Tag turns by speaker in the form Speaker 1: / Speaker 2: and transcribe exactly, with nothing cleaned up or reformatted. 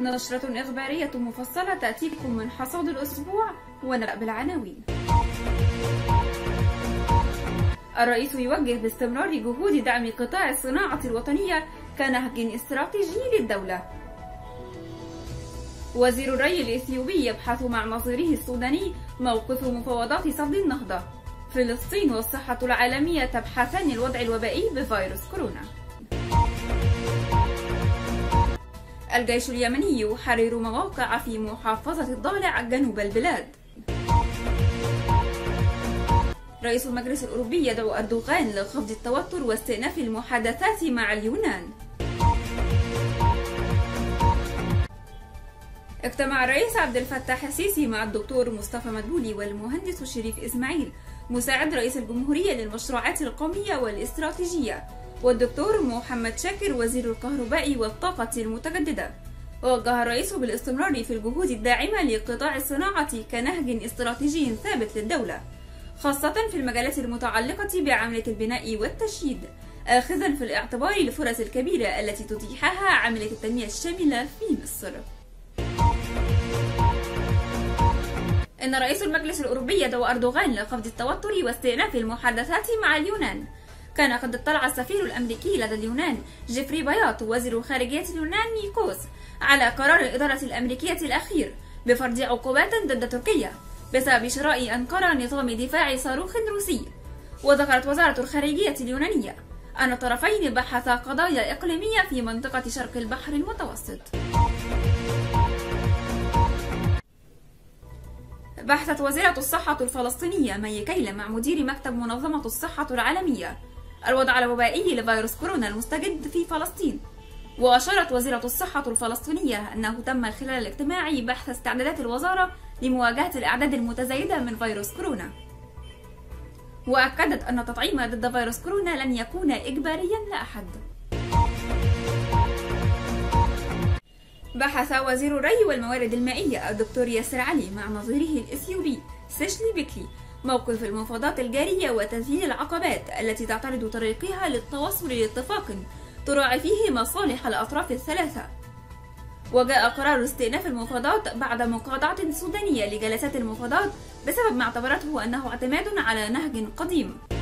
Speaker 1: نشرة إخبارية مفصلة تأتيكم من حصاد الأسبوع، ونبدأ بالعناوين. الرئيس يوجه باستمرار جهود دعم قطاع الصناعة الوطنية كنهج استراتيجي للدولة. وزير الري الإثيوبي يبحث مع نظيره السوداني موقف مفاوضات سد النهضة. فلسطين والصحة العالمية تبحثان الوضع الوبائي بفيروس كورونا. الجيش اليمني يحرر مواقع في محافظة الضالع جنوب البلاد. رئيس المجلس الأوروبي يدعو أردوغان لخفض التوتر واستئناف المحادثات مع اليونان. اجتمع الرئيس عبد الفتاح السيسي مع الدكتور مصطفى مدبولي والمهندس شريف إسماعيل مساعد رئيس الجمهورية للمشروعات القومية والاستراتيجية، والدكتور محمد شاكر وزير الكهرباء والطاقة المتجددة. ووجه الرئيس بالاستمرار في الجهود الداعمة لقطاع الصناعة كنهج استراتيجي ثابت للدولة، خاصة في المجالات المتعلقة بعملية البناء والتشييد، آخذا في الاعتبار الفرص الكبيرة التي تتيحها عملية التنمية الشاملة في مصر. إن رئيس المجلس الأوروبي يدعو أردوغان لخفض التوتر واستئناف المحادثات مع اليونان. كان قد اطلع السفير الأمريكي لدى اليونان جيفري بايات ووزير خارجية اليونان نيكوس على قرار الإدارة الأمريكية الأخير بفرض عقوبات ضد تركيا بسبب شراء أنقرة نظام دفاع صاروخ روسي. وذكرت وزارة الخارجية اليونانية أن الطرفين بحثا قضايا إقليمية في منطقة شرق البحر المتوسط. بحثت وزيرة الصحة الفلسطينية مي كيلة مع مدير مكتب منظمة الصحة العالمية الوضع الوبائي لفيروس كورونا المستجد في فلسطين. وأشارت وزيرة الصحة الفلسطينية أنه تم خلال الاجتماع بحث استعدادات الوزارة لمواجهة الأعداد المتزايدة من فيروس كورونا. وأكدت أن التطعيم ضد فيروس كورونا لن يكون إجباريا لأحد. بحث وزير الري والموارد المائية الدكتور ياسر علي مع نظيره الإثيوبي سيشلي بيكلي موقف المفاوضات الجارية وتذليل العقبات التي تعترض طريقها للتوصل لاتفاق تراعي فيه مصالح الأطراف الثلاثة. وجاء قرار استئناف المفاوضات بعد مقاطعة سودانية لجلسات المفاوضات بسبب ما اعتبرته أنه اعتماد على نهج قديم.